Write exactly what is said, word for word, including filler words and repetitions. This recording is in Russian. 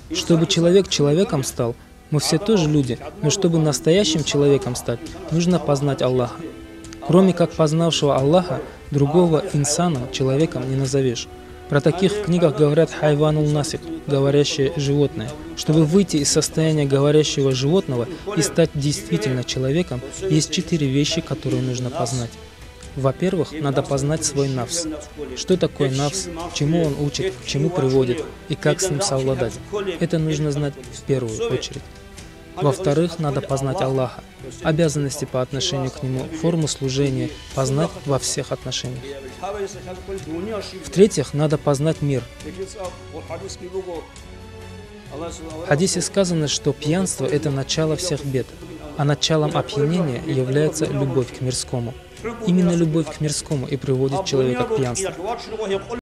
Чтобы человек человеком стал, мы все тоже люди, но чтобы настоящим человеком стать, нужно познать Аллаха. Кроме как познавшего Аллаха, другого инсана человеком не назовешь. Про таких в книгах говорят хайванул насик, говорящее животное. Чтобы выйти из состояния говорящего животного и стать действительно человеком, есть четыре вещи, которые нужно познать. Во-первых, надо познать свой нафс. Что такое нафс, чему он учит, к чему приводит и как с ним совладать. Это нужно знать в первую очередь. Во-вторых, надо познать Аллаха, обязанности по отношению к Нему, форму служения, познать во всех отношениях. В-третьих, надо познать мир. В хадисе сказано, что пьянство – это начало всех бед, а началом опьянения является любовь к мирскому. Именно любовь к мирскому и приводит человека к пьянству.